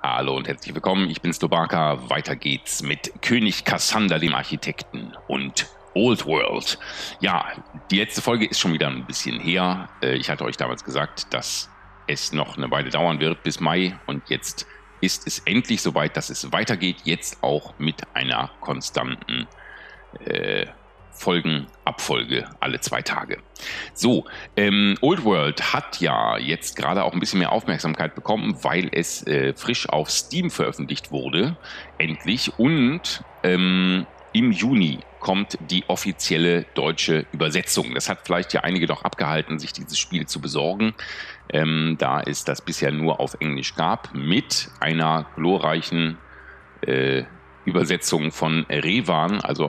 Hallo und herzlich willkommen, ich bin Slobaka. Weiter geht's mit König Kassander, dem Architekten, und Old World. Ja, die letzte Folge ist schon wieder ein bisschen her. Ich hatte euch damals gesagt, dass es noch eine Weile dauern wird bis Mai, und jetzt ist es endlich soweit, dass es weitergeht, jetzt auch mit einer konstanten Folgenabfolge alle 2 Tage. So, Old World hat ja jetzt gerade auch ein bisschen mehr Aufmerksamkeit bekommen, weil es frisch auf Steam veröffentlicht wurde, endlich. Und im Juni kommt die offizielle deutsche Übersetzung. Das hat vielleicht ja einige doch abgehalten, sich dieses Spiel zu besorgen, da es das bisher nur auf Englisch gab, mit einer glorreichen Übersetzung von Revan, also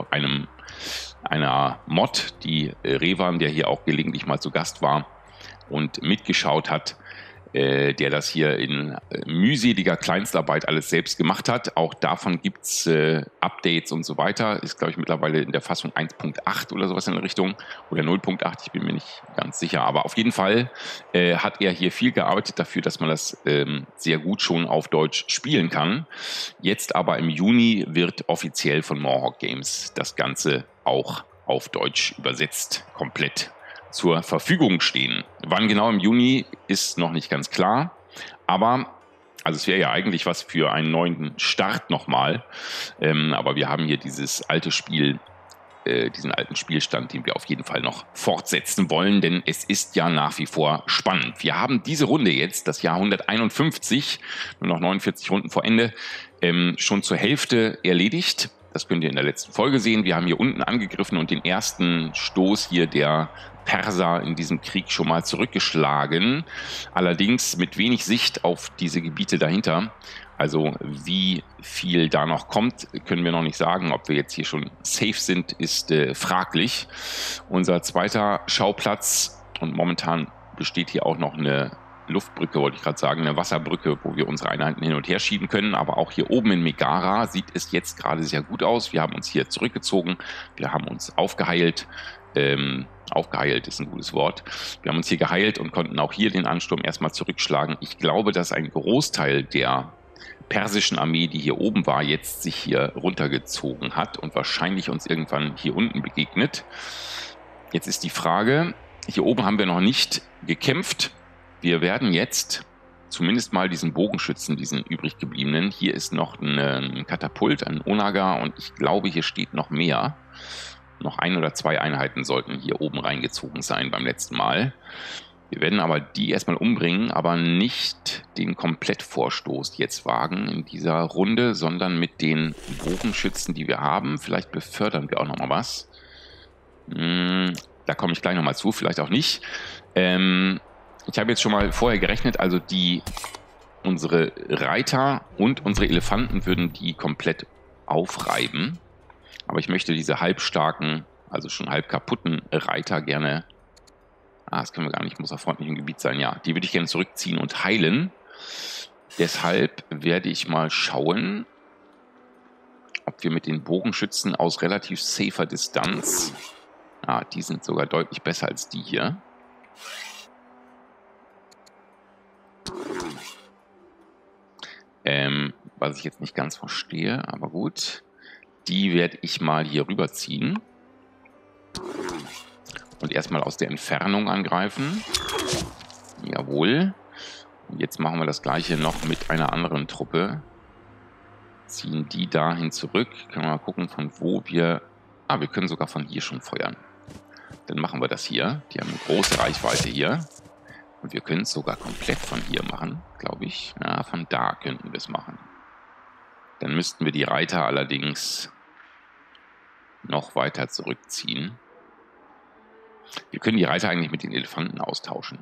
einer Mod, die Revan, der hier auch gelegentlich mal zu Gast war und mitgeschaut hat, der das hier in mühseliger Kleinstarbeit alles selbst gemacht hat. Auch davon gibt es Updates und so weiter. Ist, glaube ich, mittlerweile in der Fassung 1.8 oder sowas in der Richtung. Oder 0.8, ich bin mir nicht ganz sicher. Aber auf jeden Fall hat er hier viel gearbeitet dafür, dass man das sehr gut schon auf Deutsch spielen kann. Jetzt aber im Juni wird offiziell von Mohawk Games das Ganze auch auf Deutsch übersetzt, komplett zur Verfügung stehen. Wann genau im Juni ist noch nicht ganz klar, aber also es wäre ja eigentlich was für einen neuen Start nochmal, aber wir haben hier dieses alte Spiel, diesen alten Spielstand, den wir auf jeden Fall noch fortsetzen wollen, denn es ist ja nach wie vor spannend. Wir haben diese Runde jetzt, das Jahr 151, nur noch 49 Runden vor Ende, schon zur Hälfte erledigt. Das könnt ihr in der letzten Folge sehen. Wir haben hier unten angegriffen und den ersten Stoß hier der Perser in diesem Krieg schon mal zurückgeschlagen. Allerdings mit wenig Sicht auf diese Gebiete dahinter. Also wie viel da noch kommt, können wir noch nicht sagen. Ob wir jetzt hier schon safe sind, ist fraglich. Unser zweiter Schauplatz, und momentan besteht hier auch noch eine Luftbrücke, wollte ich gerade sagen, eine Wasserbrücke, wo wir unsere Einheiten hin und her schieben können. Aber auch hier oben in Megara sieht es jetzt gerade sehr gut aus. Wir haben uns hier zurückgezogen, wir haben uns aufgeheilt. Aufgeheilt ist ein gutes Wort. Wir haben uns hier geheilt und konnten auch hier den Ansturm erstmal zurückschlagen. Ich glaube, dass ein Großteil der persischen Armee, die hier oben war, jetzt sich hier runtergezogen hat und wahrscheinlich uns irgendwann hier unten begegnet. Jetzt ist die Frage, hier oben haben wir noch nicht gekämpft. Wir werden jetzt zumindest mal diesen Bogenschützen, diesen übrig gebliebenen, hier ist noch ein Katapult, ein Onaga, und ich glaube, hier steht noch mehr. Noch 1 oder 2 Einheiten sollten hier oben reingezogen sein beim letzten Mal. Wir werden aber die erstmal umbringen, aber nicht den Komplettvorstoß jetzt wagen in dieser Runde, sondern mit den Bogenschützen, die wir haben. Vielleicht befördern wir auch noch mal was. Da komme ich gleich noch mal zu, vielleicht auch nicht. Ich habe jetzt schon mal vorher gerechnet, also unsere Reiter und unsere Elefanten würden die komplett aufreiben. Aber ich möchte diese halbstarken, also schon halb kaputten Reiter gerne... das können wir gar nicht, muss auf freundlichem Gebiet sein. Ja, die würde ich gerne zurückziehen und heilen. Deshalb werde ich mal schauen, ob wir mit den Bogenschützen aus relativ safer Distanz... die sind sogar deutlich besser als die hier. Was ich jetzt nicht ganz verstehe, aber gut. Die werde ich mal hier rüberziehen. Und erstmal aus der Entfernung angreifen. Jawohl. Und jetzt machen wir das gleiche noch mit einer anderen Truppe. Ziehen die dahin zurück. Können wir mal gucken, von wo wir... wir können sogar von hier schon feuern. Dann machen wir das hier. Die haben eine große Reichweite hier. Und wir können es sogar komplett von hier machen, glaube ich. Ja, von da könnten wir es machen. Dann müssten wir die Reiter allerdings noch weiter zurückziehen. Wir können die Reiter eigentlich mit den Elefanten austauschen.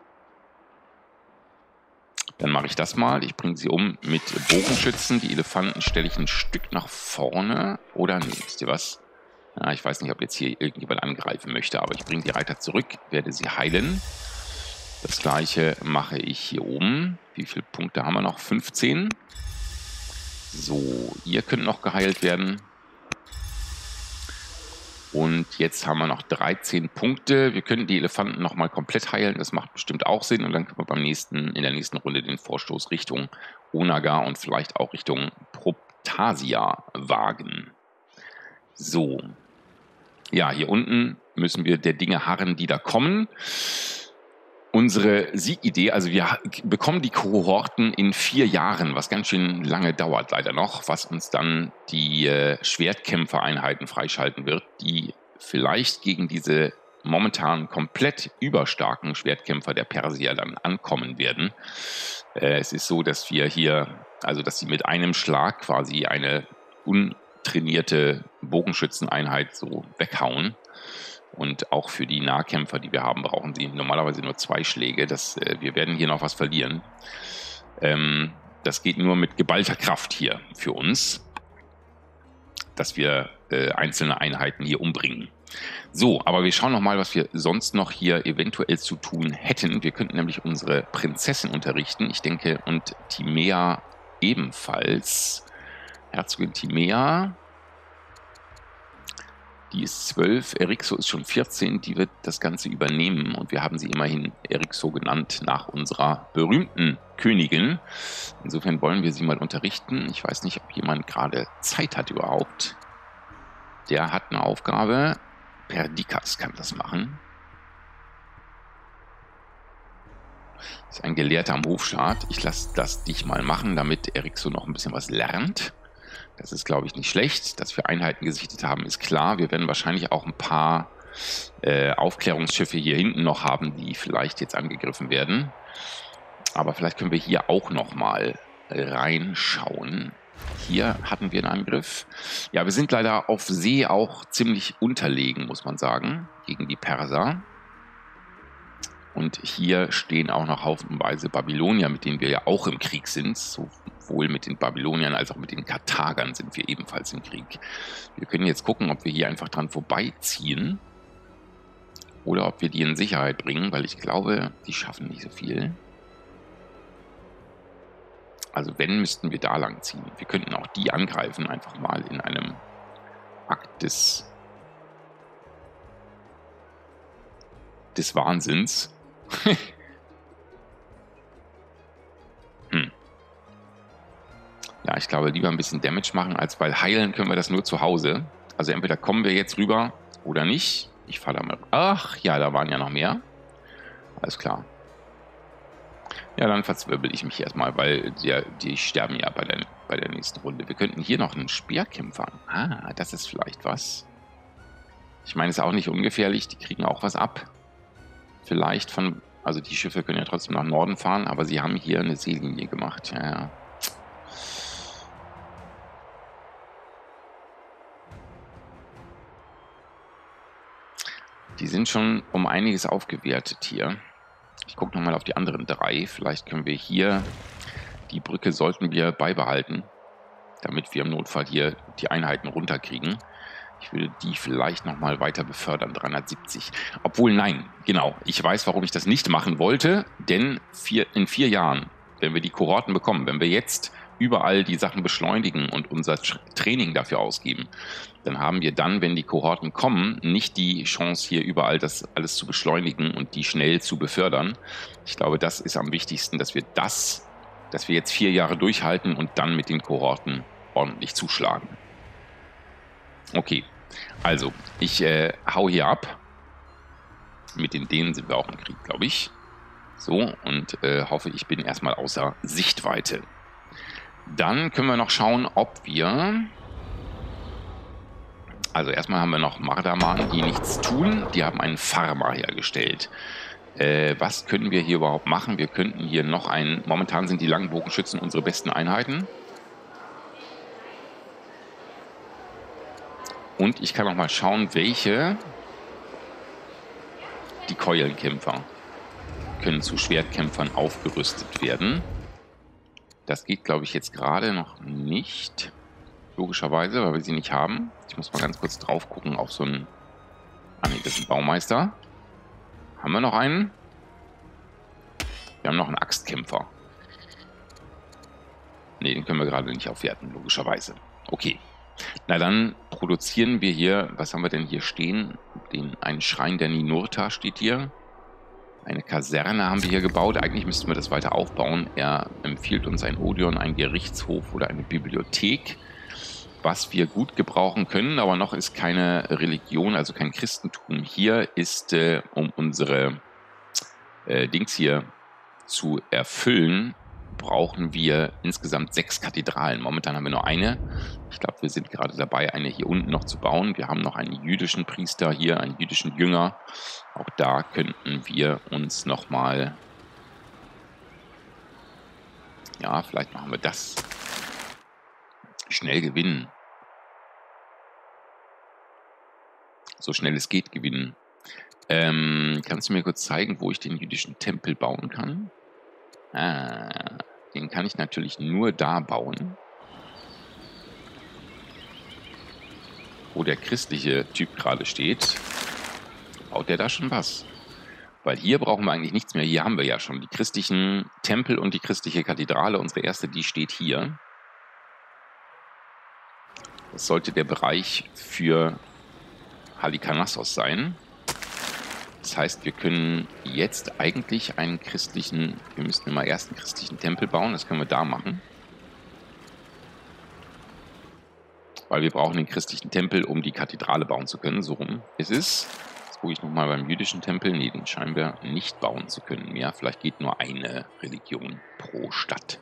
Dann mache ich das mal. Ich bringe sie um mit Bogenschützen. Die Elefanten stelle ich ein Stück nach vorne. Oder nee, wisst ihr was? Ich weiß nicht, ob jetzt hier irgendjemand angreifen möchte, aber ich bringe die Reiter zurück, werde sie heilen. Das gleiche mache ich hier oben. Wie viele Punkte haben wir noch? 15. So, ihr könnt noch geheilt werden. Und jetzt haben wir noch 13 Punkte. Wir können die Elefanten nochmal komplett heilen. Das macht bestimmt auch Sinn. Und dann können wir in der nächsten Runde den Vorstoß Richtung Onaga und vielleicht auch Richtung Proptasia wagen. So. Ja, hier unten müssen wir der Dinge harren, die da kommen. Unsere Siegidee, also wir bekommen die Kohorten in 4 Jahren, was ganz schön lange dauert leider noch, was uns dann die Schwertkämpfereinheiten freischalten wird, die vielleicht gegen diese momentan komplett überstarken Schwertkämpfer der Persier dann ankommen werden. Es ist so, dass wir hier, also dass sie mit einem Schlag quasi eine untrainierte Bogenschützeneinheit so weghauen. Und auch für die Nahkämpfer, die wir haben, brauchen sie normalerweise nur 2 Schläge. Wir werden hier noch was verlieren. Das geht nur mit geballter Kraft hier für uns, dass wir einzelne Einheiten hier umbringen. So, aber wir schauen noch mal, was wir sonst noch hier eventuell zu tun hätten. Wir könnten nämlich unsere Prinzessin unterrichten. Ich denke, und Timea ebenfalls. Herzogin Timea. Die ist 12, Erixo ist schon 14, die wird das Ganze übernehmen und wir haben sie immerhin Erixo genannt nach unserer berühmten Königin. Insofern wollen wir sie mal unterrichten. Ich weiß nicht, ob jemand gerade Zeit hat überhaupt. Der hat eine Aufgabe. Perdikas kann das machen. Das ist ein Gelehrter am Hofstaat. Ich lasse das dich mal machen, damit Erixo noch ein bisschen was lernt. Das ist, glaube ich, nicht schlecht. Dass wir Einheiten gesichtet haben, ist klar. Wir werden wahrscheinlich auch ein paar Aufklärungsschiffe hier hinten noch haben, die vielleicht jetzt angegriffen werden. Aber vielleicht können wir hier auch noch mal reinschauen. Hier hatten wir einen Angriff. Ja, wir sind leider auf See auch ziemlich unterlegen, muss man sagen, gegen die Perser. Und hier stehen auch noch haufenweise Babylonier, mit denen wir ja auch im Krieg sind. Sowohl mit den Babyloniern als auch mit den Karthagern sind wir ebenfalls im Krieg. Wir können jetzt gucken, ob wir hier einfach dran vorbeiziehen oder ob wir die in Sicherheit bringen, weil ich glaube, die schaffen nicht so viel. Also wenn, müssten wir da lang ziehen. Wir könnten auch die angreifen, einfach mal in einem Akt des Wahnsinns. Ja, ich glaube, lieber ein bisschen Damage machen, als weil heilen können wir das nur zu Hause. Also entweder kommen wir jetzt rüber oder nicht. Ich fahre da mal. Ach ja, da waren ja noch mehr. Alles klar. Ja, dann verzwirbel ich mich erstmal, weil die sterben ja bei der nächsten Runde. Wir könnten hier noch einen Speerkämpfer. Ah, das ist vielleicht was. Ich meine, es ist auch nicht ungefährlich. Die kriegen auch was ab. Vielleicht von... Also die Schiffe können ja trotzdem nach Norden fahren, aber sie haben hier eine Seelinie gemacht. Ja, ja. Die sind schon um einiges aufgewertet hier. Ich gucke nochmal auf die anderen 3. Vielleicht können wir hier... Die Brücke sollten wir beibehalten, damit wir im Notfall hier die Einheiten runterkriegen. Ich würde die vielleicht nochmal weiter befördern, 370. Obwohl, nein, genau. Ich weiß, warum ich das nicht machen wollte, denn in 4 Jahren, wenn wir die Kohorten bekommen, wenn wir jetzt überall die Sachen beschleunigen und unser Training dafür ausgeben, dann haben wir dann, wenn die Kohorten kommen, nicht die Chance, hier überall das alles zu beschleunigen und die schnell zu befördern. Ich glaube, das ist am wichtigsten, dass wir jetzt 4 Jahre durchhalten und dann mit den Kohorten ordentlich zuschlagen. Okay, also ich hau hier ab. Mit den Dänen sind wir auch im Krieg, glaube ich. So, und hoffe, ich bin erstmal außer Sichtweite. Dann können wir noch schauen, ob wir... Also erstmal haben wir noch Mardaman, die nichts tun. Die haben einen Farmer hergestellt. Was können wir hier überhaupt machen? Wir könnten hier noch einen... Momentan sind die Langbogenschützen unsere besten Einheiten. Und ich kann noch mal schauen, welche... Die Keulenkämpfer können zu Schwertkämpfern aufgerüstet werden. Das geht, glaube ich, jetzt gerade noch nicht. Logischerweise, weil wir sie nicht haben. Ich muss mal ganz kurz drauf gucken auf so einen... Ah ne, das ist ein Baumeister. Haben wir noch einen? Wir haben noch einen Axtkämpfer. Ne, den können wir gerade nicht aufwerten, logischerweise. Okay. Na dann produzieren wir hier, was haben wir denn hier stehen? Ein Schrein der Ninurta steht hier. Eine Kaserne haben wir hier gebaut. Eigentlich müssten wir das weiter aufbauen. Er empfiehlt uns ein Odeon, ein Gerichtshof oder eine Bibliothek, was wir gut gebrauchen können, aber noch ist keine Religion, also kein Christentum. Hier ist, um unsere Dings hier zu erfüllen, brauchen wir insgesamt 6 Kathedralen. Momentan haben wir nur eine. Ich glaube, wir sind gerade dabei, eine hier unten noch zu bauen. Wir haben noch einen jüdischen Priester hier, einen jüdischen Jünger. Auch da könnten wir uns nochmal... Ja, vielleicht machen wir das. Schnell gewinnen. So schnell es geht gewinnen. Kannst du mir kurz zeigen, wo ich den jüdischen Tempel bauen kann? Den kann ich natürlich nur da bauen, wo der christliche Typ gerade steht. Baut der da schon was? Weil hier brauchen wir eigentlich nichts mehr. Hier haben wir ja schon die christlichen Tempel und die christliche Kathedrale. Unsere erste, die steht hier. Das sollte der Bereich für Halikarnassos sein. Das heißt, wir können jetzt eigentlich einen christlichen, wir müssten immer erst einen christlichen Tempel bauen, das können wir da machen. Weil wir brauchen den christlichen Tempel, um die Kathedrale bauen zu können, so rum ist es. Jetzt gucke ich nochmal beim jüdischen Tempel, nee, den scheinen wir nicht bauen zu können mehr. Vielleicht geht nur eine Religion pro Stadt.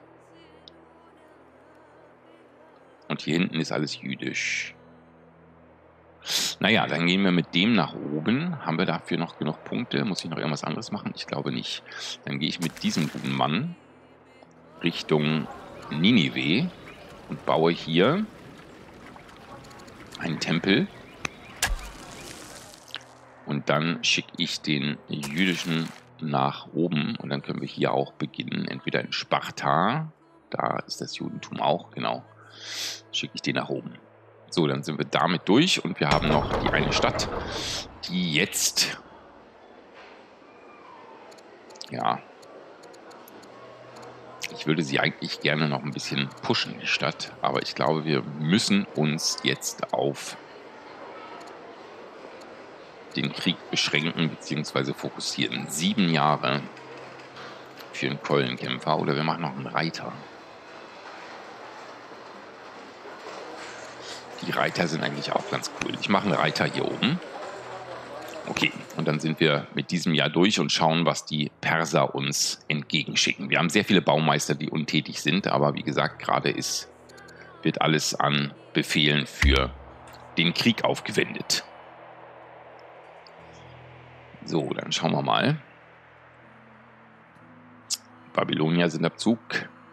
Und hier hinten ist alles jüdisch. Naja, dann gehen wir mit dem nach oben. Haben wir dafür noch genug Punkte? Muss ich noch irgendwas anderes machen? Ich glaube nicht. Dann gehe ich mit diesem guten Mann Richtung Ninive und baue hier einen Tempel. Und dann schicke ich den jüdischen nach oben. Und dann können wir hier auch beginnen. Entweder in Sparta, da ist das Judentum auch, genau. Schicke ich den nach oben. So, dann sind wir damit durch und wir haben noch die eine Stadt, die jetzt, ja, ich würde sie eigentlich gerne noch ein bisschen pushen, die Stadt, aber ich glaube, wir müssen uns jetzt auf den Krieg beschränken bzw. fokussieren. 7 Jahre für einen Keulenkämpfer oder wir machen noch einen Reiter. Die Reiter sind eigentlich auch ganz cool. Ich mache einen Reiter hier oben. Okay, und dann sind wir mit diesem Jahr durch und schauen, was die Perser uns entgegenschicken. Wir haben sehr viele Baumeister, die untätig sind, aber wie gesagt, gerade wird alles an Befehlen für den Krieg aufgewendet. So, dann schauen wir mal. Babylonier sind am Zug.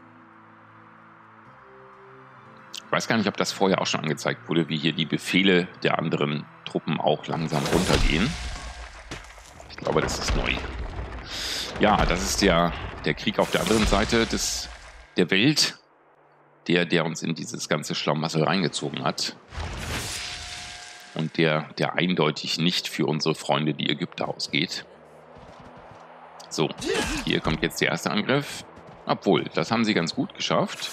Ich weiß gar nicht, ob das vorher auch schon angezeigt wurde, wie hier die Befehle der anderen Truppen auch langsam runtergehen. Ich glaube, das ist neu. Ja, das ist der Krieg auf der anderen Seite der Welt, der uns in dieses ganze Schlamassel reingezogen hat. Und der eindeutig nicht für unsere Freunde, die Ägypter, ausgeht. So, hier kommt jetzt der erste Angriff. Obwohl, das haben sie ganz gut geschafft.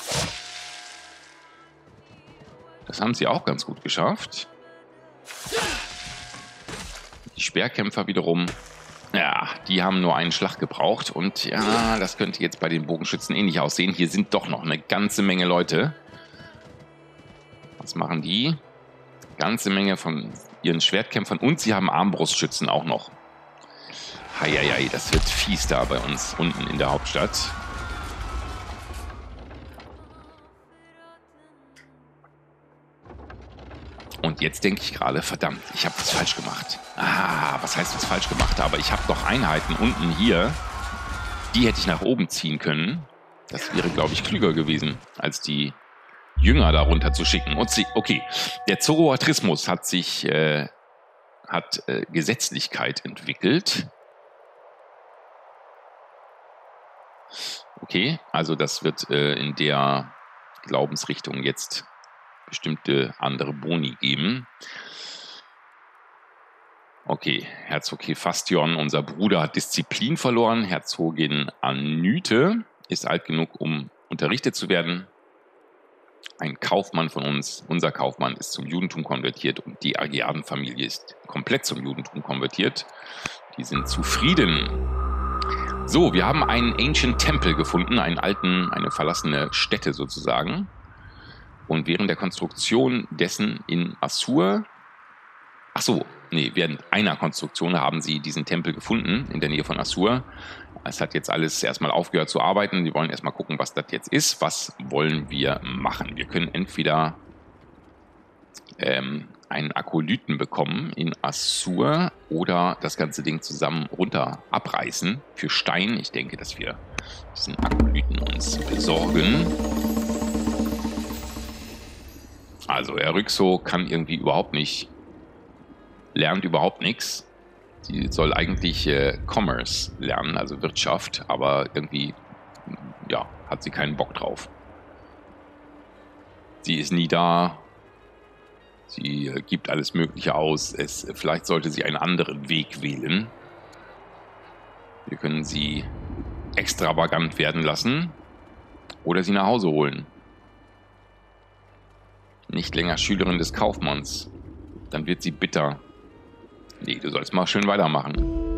Das haben sie auch ganz gut geschafft. Die Speerkämpfer wiederum, ja, die haben nur einen Schlag gebraucht. Und ja, das könnte jetzt bei den Bogenschützen ähnlich aussehen. Hier sind doch noch eine ganze Menge Leute. Was machen die? Ganze Menge von ihren Schwertkämpfern. Und sie haben Armbrustschützen auch noch. Heieiei, das wird fies da bei uns unten in der Hauptstadt. Und jetzt denke ich gerade, verdammt, ich habe was falsch gemacht. Was heißt was falsch gemacht? Aber ich habe doch Einheiten unten hier, die hätte ich nach oben ziehen können. Das wäre, glaube ich, klüger gewesen, als die Jünger darunter zu schicken. Und okay, der Zoroastrismus hat Gesetzlichkeit entwickelt. Okay, also das wird in der Glaubensrichtung jetzt bestimmte andere Boni geben. Okay, Herzog Hephaistion, unser Bruder, hat Disziplin verloren. Herzogin Anyte ist alt genug, um unterrichtet zu werden. Ein Kaufmann von uns, unser Kaufmann, ist zum Judentum konvertiert und die Argeaden-Familie ist komplett zum Judentum konvertiert. Die sind zufrieden. So, wir haben einen Ancient Temple gefunden, eine verlassene Stätte sozusagen. Und während der Konstruktion dessen in Assur, während einer Konstruktion haben sie diesen Tempel gefunden in der Nähe von Assur. Es hat jetzt alles erstmal aufgehört zu arbeiten. Wir wollen erstmal gucken, was das jetzt ist. Was wollen wir machen? Wir können entweder einen Akolyten bekommen in Assur oder das ganze Ding zusammen runter abreißen für Stein. Ich denke, dass wir diesen Akolyten uns besorgen. Also Eryxo kann irgendwie überhaupt nicht, lernt überhaupt nichts. Sie soll eigentlich Commerce lernen, also Wirtschaft, aber irgendwie, ja, hat sie keinen Bock drauf. Sie ist nie da. Sie gibt alles Mögliche aus. Vielleicht sollte sie einen anderen Weg wählen. Wir können sie extravagant werden lassen oder sie nach Hause holen. Nicht länger Schülerin des Kaufmanns. Dann wird sie bitter. Nee, du sollst mal schön weitermachen.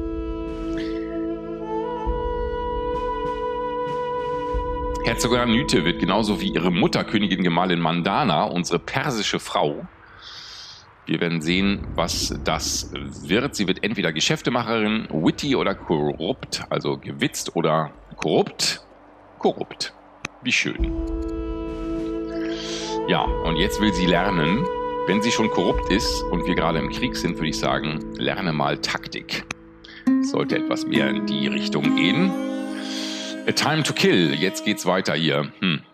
Herzogin Anyte wird genauso wie ihre Mutter, Königin Gemahlin Mandana, unsere persische Frau. Wir werden sehen, was das wird. Sie wird entweder Geschäftemacherin, witty oder korrupt, also gewitzt oder korrupt. Korrupt. Wie schön. Ja, und jetzt will sie lernen. Wenn sie schon korrupt ist und wir gerade im Krieg sind, würde ich sagen, lerne mal Taktik. Sollte etwas mehr in die Richtung gehen. A Time to Kill. Jetzt geht's weiter hier.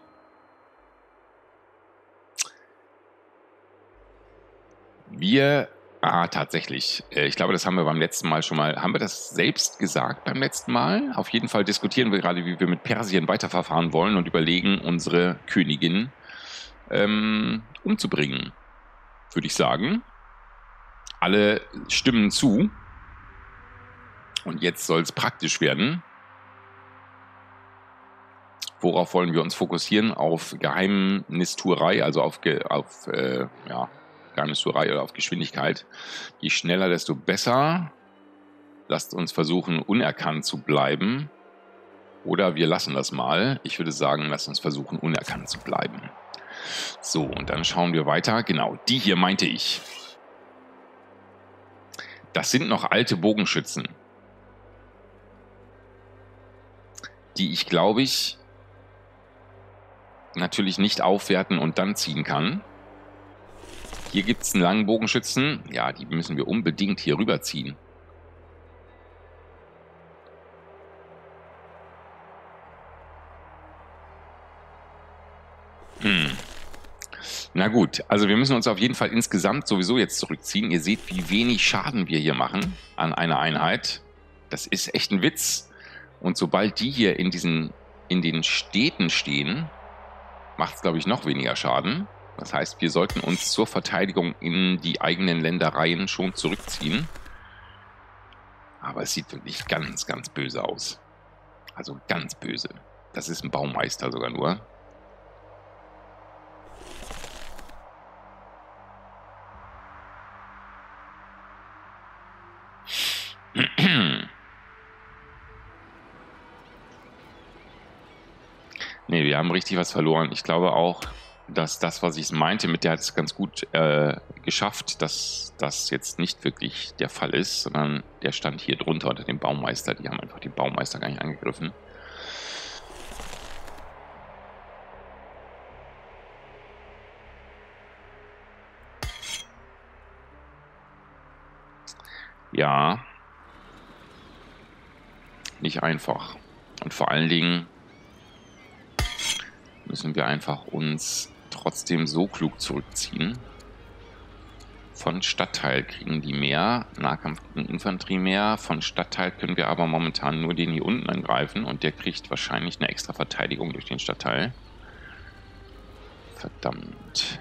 Tatsächlich. Ich glaube, das haben wir beim letzten Mal schon mal. Haben wir das selbst gesagt beim letzten Mal? Auf jeden Fall diskutieren wir gerade, wie wir mit Persien weiterverfahren wollen und überlegen, unsere Königin umzubringen. Würde ich sagen. Alle stimmen zu. Und jetzt soll es praktisch werden. Worauf wollen wir uns fokussieren? Auf Geheimnistuerei, also auf Geheimnistuerei oder auf Geschwindigkeit. Je schneller, desto besser. Lasst uns versuchen, unerkannt zu bleiben. Oder wir lassen das mal. Ich würde sagen, lasst uns versuchen, unerkannt zu bleiben. So, und dann schauen wir weiter. Genau, die hier meinte ich. Das sind noch alte Bogenschützen. Die ich, glaube ich, natürlich nicht aufwerten und dann ziehen kann. Hier gibt es einen langen Bogenschützen. Ja, die müssen wir unbedingt hier rüberziehen. Na gut, also wir müssen uns auf jeden Fall insgesamt sowieso jetzt zurückziehen. Ihr seht, wie wenig Schaden wir hier machen an einer Einheit. Das ist echt ein Witz. Und sobald die hier in den Städten stehen, macht es, glaube ich, noch weniger Schaden. Das heißt, wir sollten uns zur Verteidigung in die eigenen Ländereien schon zurückziehen. Aber es sieht wirklich ganz, ganz böse aus. Also ganz böse. Das ist ein Baumeister sogar nur. Nee, wir haben richtig was verloren. Ich glaube auch, dass das, was ich meinte, mit der hat es ganz gut geschafft, dass das jetzt nicht wirklich der Fall ist, sondern der stand hier drunter unter dem Baumeister. Die haben einfach den Baumeister gar nicht angegriffen. Ja, nicht einfach. Und vor allen Dingen müssen wir einfach uns trotzdem so klug zurückziehen. Von Stadtteil kriegen die mehr, Nahkampf gegen Infanterie mehr. Von Stadtteil können wir aber momentan nur den hier unten angreifen und der kriegt wahrscheinlich eine extra Verteidigung durch den Stadtteil. Verdammt.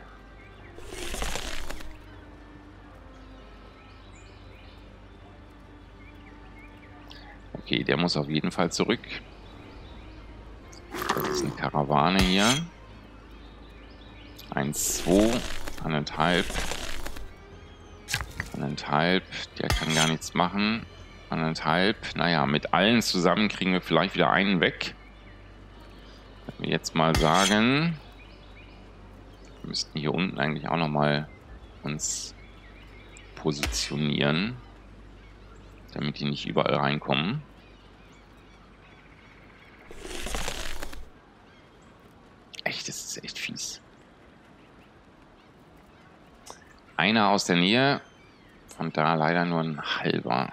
Okay, der muss auf jeden Fall zurück. Das ist eine Karawane hier. 1, 2, 1,5. 1,5. Der kann gar nichts machen. 1,5. Naja, mit allen zusammen kriegen wir vielleicht wieder einen weg. Wenn wir jetzt mal sagen, wir müssten hier unten eigentlich auch nochmal uns positionieren, damit die nicht überall reinkommen. Echt, das ist echt fies. Einer aus der Nähe, von da leider nur ein halber.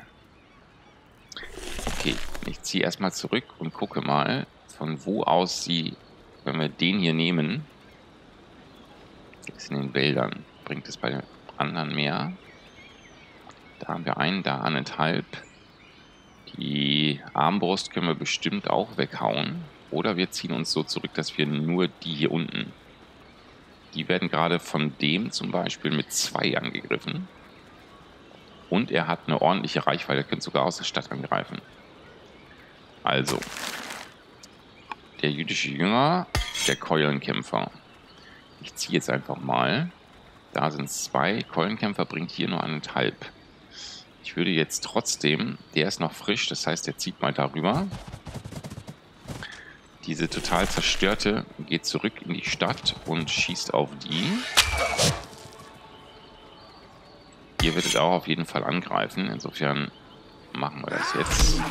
Okay, ich ziehe erstmal zurück und gucke mal, von wo aus sie, wenn wir den hier nehmen, ist in den Wäldern, bringt es bei den anderen mehr. Da haben wir einen, da 1,5. Die Armbrust können wir bestimmt auch weghauen. Oder wir ziehen uns so zurück, dass wir nur die hier unten, die werden gerade von dem zum Beispiel mit 2 angegriffen. Und er hat eine ordentliche Reichweite, er könnte sogar aus der Stadt angreifen. Also, der jüdische Jünger, der Keulenkämpfer. Ich ziehe jetzt einfach mal. Da sind 2. Keulenkämpfer bringt hier nur 1,5. Ich würde jetzt trotzdem, der ist noch frisch, das heißt, der zieht mal darüber. Diese total zerstörte geht zurück in die Stadt und schießt auf die. Ihr werdet auch auf jeden Fall angreifen, insofern machen wir das jetzt.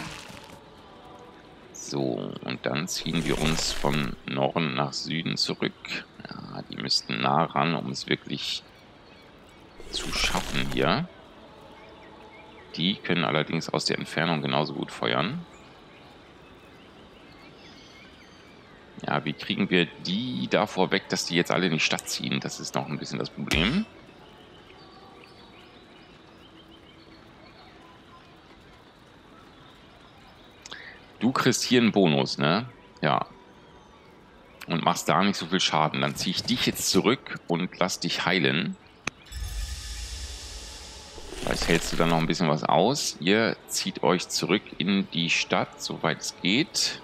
So, und dann ziehen wir uns von Norden nach Süden zurück. Ja, die müssten nah ran, um es wirklich zu schaffen hier. Die können allerdings aus der Entfernung genauso gut feuern. Ja, wie kriegen wir die davor weg, dass die jetzt alle in die Stadt ziehen? Das ist noch ein bisschen das Problem. Du kriegst hier einen Bonus, ne? Ja. Und machst da nicht so viel Schaden. Dann ziehe ich dich jetzt zurück und lass dich heilen. Vielleicht hältst du dann noch ein bisschen was aus. Ihr zieht euch zurück in die Stadt, soweit es geht.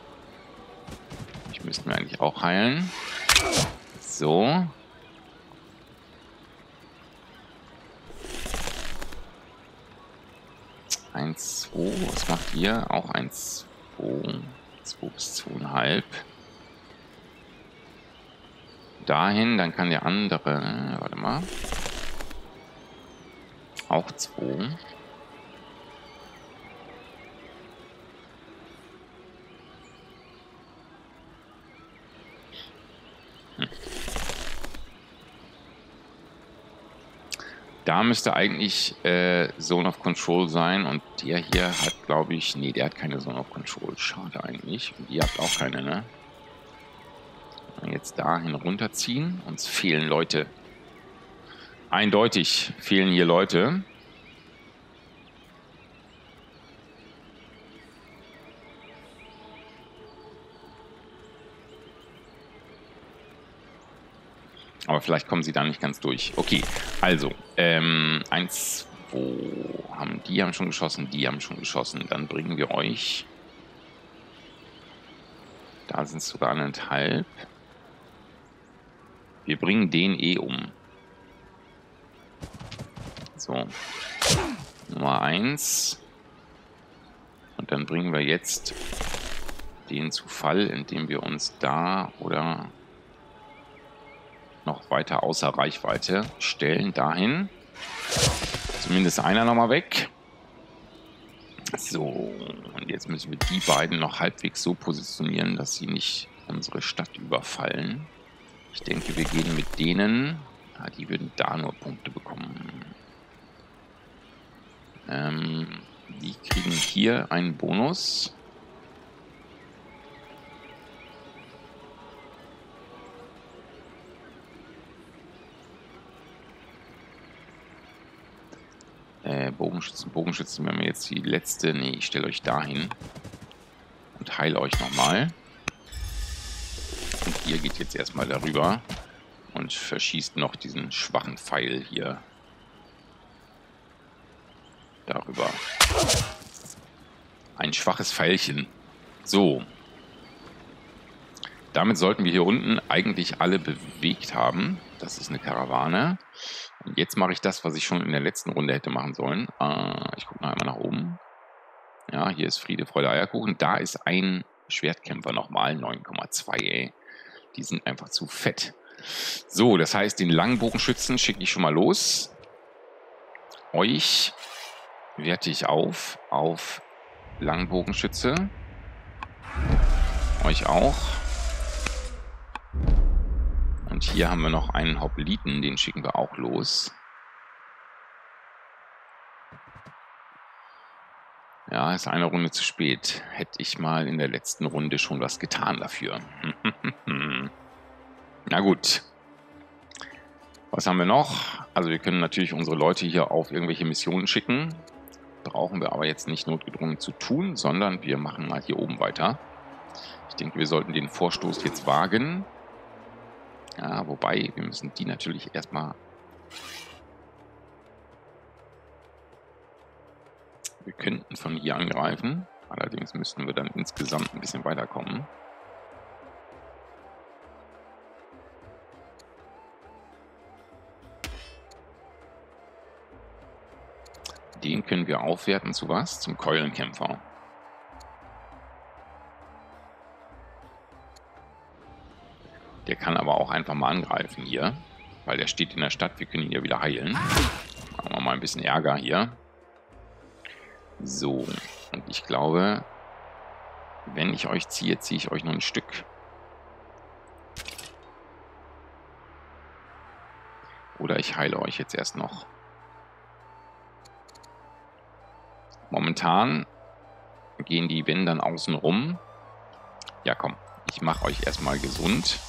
Ich müsste mir eigentlich auch heilen. So. Eins, 2. Was macht ihr? Auch 1, 2. 2 bis 2,5. Dahin, dann kann der andere. Warte mal. Auch 2. Da müsste eigentlich Zone of Control sein und der hier hat, glaube ich, nee, der hat keine Zone of Control. Schade eigentlich. Und ihr habt auch keine, ne? Jetzt dahin runterziehen. Uns fehlen Leute. Eindeutig fehlen hier Leute. Aber vielleicht kommen sie da nicht ganz durch. Okay, also, 1, 2, die haben schon geschossen, die haben schon geschossen. Dann bringen wir euch. Da sind es sogar 1,5. Wir bringen den um. So. Nummer 1. Und dann bringen wir jetzt den zu Fall, indem wir uns da oder noch weiter außer Reichweite stellen. Dahin. Zumindest einer nochmal weg. So, und jetzt müssen wir die beiden noch halbwegs so positionieren, dass sie nicht unsere Stadt überfallen. Ich denke, wir gehen mit denen. Ja, die würden da nur Punkte bekommen. Die kriegen hier einen Bonus. Bogenschützen, wenn wir jetzt die letzte... Nee, ich stelle euch dahin und heile euch nochmal. Und ihr geht jetzt erstmal darüber und verschießt noch diesen schwachen Pfeil hier darüber. Ein schwaches Pfeilchen. So. damit sollten wir hier unten eigentlich alle bewegt haben. Das ist eine Karawane. Und jetzt mache ich das, was ich schon in der letzten Runde hätte machen sollen. Ich gucke noch einmal nach oben. Ja, hier ist Friede, Freude, Eierkuchen. Da ist ein Schwertkämpfer nochmal. 9,2, ey. Die sind einfach zu fett. So, das heißt, den Langbogenschützen schicke ich schon mal los. Euch werte ich auf Langbogenschütze. Euch auch. Und hier haben wir noch einen Hopliten, den schicken wir auch los. Ja, ist eine Runde zu spät. Hätte ich mal in der letzten Runde schon was getan dafür. Na gut. Was haben wir noch? Also wir können natürlich unsere Leute hier auf irgendwelche Missionen schicken. Brauchen wir aber jetzt nicht notgedrungen zu tun, sondern wir machen mal hier oben weiter. Ich denke, wir sollten den Vorstoß jetzt wagen. Ja, wobei, wir müssen die natürlich erstmal... Wir könnten von hier angreifen. Allerdings müssten wir dann insgesamt ein bisschen weiterkommen. Den können wir aufwerten zu was? Zum Keulenkämpfer. Der kann aber auch einfach mal angreifen hier. Weil der steht in der Stadt. Wir können ihn ja wieder heilen. Machen wir mal ein bisschen Ärger hier. So. Und ich glaube, wenn ich euch ziehe, ziehe ich euch noch ein Stück. Oder ich heile euch jetzt erst noch. Momentan gehen die Wände dann außen rum. Ja, komm. Ich mache euch erstmal gesund.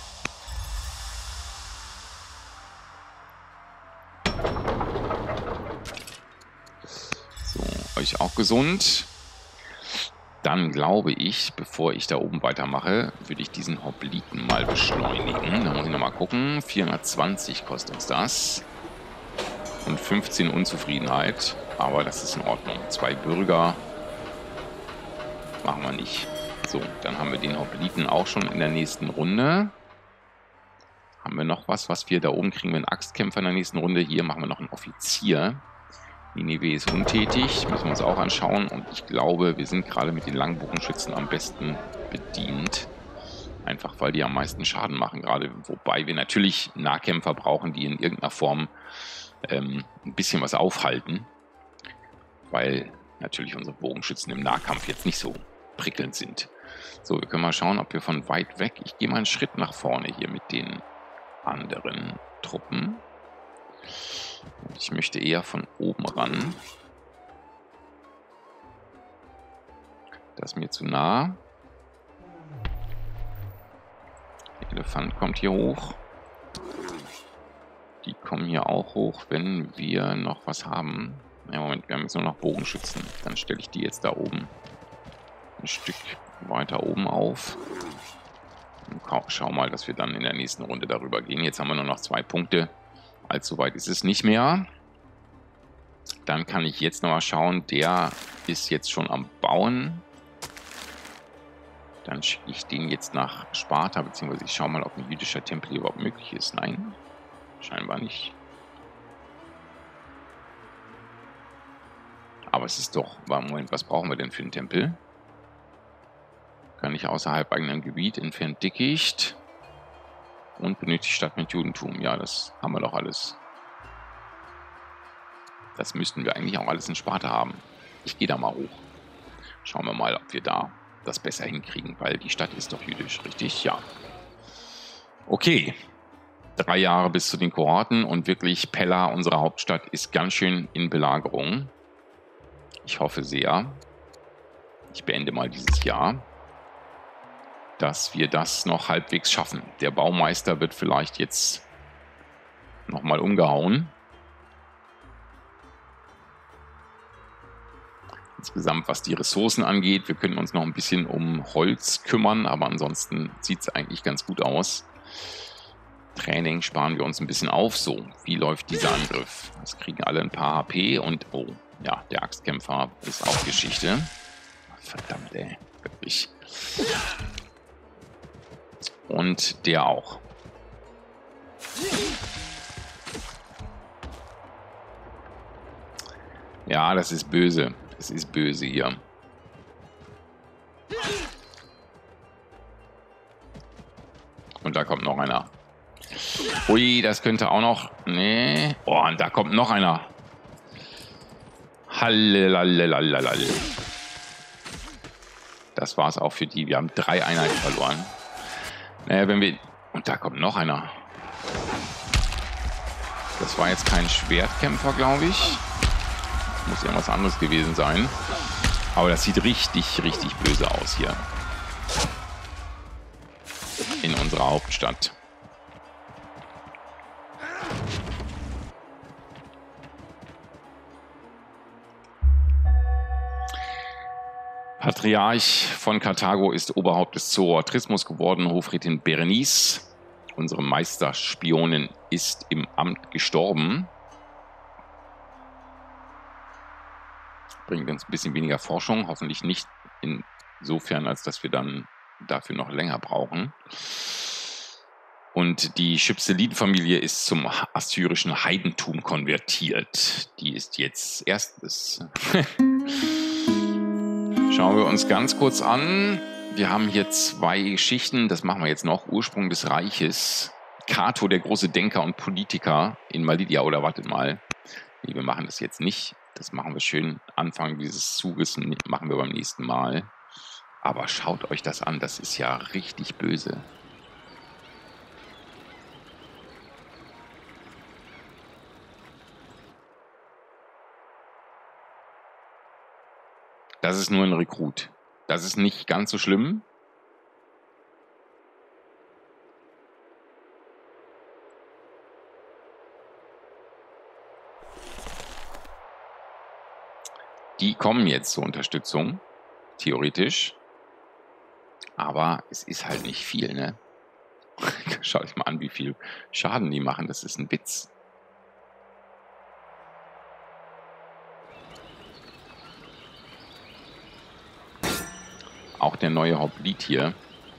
So, euch auch gesund. Dann glaube ich, bevor ich da oben weitermache, würde ich diesen Hopliten mal beschleunigen. Da muss ich nochmal gucken. 420 kostet uns das. Und 15 Unzufriedenheit. Aber das ist in Ordnung. 2 Bürger machen wir nicht. So, dann haben wir den Hopliten auch schon in der nächsten Runde. Haben wir noch was wir da oben kriegen? Wir einen Axtkämpfer in der nächsten Runde. Hier machen wir noch einen Offizier. Ninive ist untätig. Müssen wir uns auch anschauen. Und ich glaube, wir sind gerade mit den Langbogenschützen am besten bedient. Einfach, weil die am meisten Schaden machen gerade. Wobei wir natürlich Nahkämpfer brauchen, die in irgendeiner Form ein bisschen was aufhalten. Weil natürlich unsere Bogenschützen im Nahkampf jetzt nicht so prickelnd sind. So, wir können mal schauen, ob wir von weit weg... Ich gehe mal einen Schritt nach vorne hier mit den anderen Truppen. Ich möchte eher von oben ran. Das ist mir zu nah. Der Elefant kommt hier hoch. Die kommen hier auch hoch, wenn wir noch was haben. Ja, Moment, wir haben jetzt nur noch Bogenschützen. Dann stelle ich die jetzt da oben ein Stück weiter oben auf. Und schau mal, dass wir dann in der nächsten Runde darüber gehen. Jetzt haben wir nur noch 2 Punkte. Allzu weit ist es nicht mehr. Dann kann ich jetzt nochmal schauen. Der ist jetzt schon am Bauen. Dann schicke ich den jetzt nach Sparta, beziehungsweise ich schaue mal, ob ein jüdischer Tempel überhaupt möglich ist. Nein, scheinbar nicht. Aber es ist doch... Moment, was brauchen wir denn für einen Tempel? Kann ich außerhalb eigenem Gebiet, entfernt Dickicht und benötigt Stadt mit Judentum. Ja, das haben wir doch alles. Das müssten wir eigentlich auch alles in Sparta haben. Ich gehe da mal hoch. Schauen wir mal, ob wir da das besser hinkriegen, weil die Stadt ist doch jüdisch, richtig? Ja. Okay. 3 Jahre bis zu den Kohorten und wirklich Pella, unsere Hauptstadt, ist ganz schön in Belagerung. Ich hoffe sehr, ich beende mal dieses Jahr, dass wir das noch halbwegs schaffen. Der Baumeister wird vielleicht jetzt nochmal umgehauen. Insgesamt, was die Ressourcen angeht, wir können uns noch ein bisschen um Holz kümmern, aber ansonsten sieht es eigentlich ganz gut aus. Training sparen wir uns ein bisschen auf. So, wie läuft dieser Angriff? Das kriegen alle ein paar HP und, oh, ja, der Axtkämpfer ist auch Geschichte. Verdammt, ey, wirklich. Und der auch. Ja, das ist böse. Das ist böse hier. Und da kommt noch einer. Ui, das könnte auch noch... Nee. Oh, und da kommt noch einer. Hallelallelalal. Das war's auch für die. Wir haben 3 Einheiten verloren. Naja, wenn wir... Und da kommt noch einer. Das war jetzt kein Schwertkämpfer, glaube ich. Das muss irgendwas anderes gewesen sein. Aber das sieht richtig, richtig böse aus hier. In unserer Hauptstadt. Patriarch von Karthago ist Oberhaupt des Zoroastrismus geworden. Hofrätin Berenice, unsere Meisterspionin, ist im Amt gestorben. Bringt uns ein bisschen weniger Forschung, hoffentlich nicht insofern, als dass wir dann dafür noch länger brauchen. Und die Schipseliden-Familie ist zum assyrischen Heidentum konvertiert. Die ist jetzt erstes. Schauen wir uns ganz kurz an. Wir haben hier 2 Geschichten, das machen wir jetzt noch. Ursprung des Reiches. Cato, der große Denker und Politiker in Malidia. Oder wartet mal. Nee, wir machen das jetzt nicht. Das machen wir schön Anfang dieses Zuges. Machen wir beim nächsten Mal. Aber schaut euch das an. Das ist ja richtig böse. Das ist nur ein Rekrut. Das ist nicht ganz so schlimm. Die kommen jetzt zur Unterstützung, theoretisch. Aber es ist halt nicht viel, ne? Schaut euch mal an, wie viel Schaden die machen. Das ist ein Witz. Auch der neue Hoplite hier.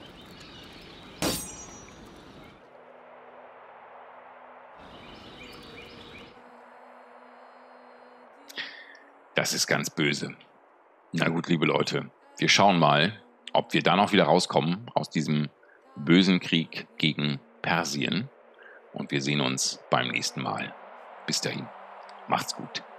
Das ist ganz böse. Na gut, liebe Leute, wir schauen mal, ob wir da noch wieder rauskommen aus diesem bösen Krieg gegen Persien. Und wir sehen uns beim nächsten Mal. Bis dahin, macht's gut.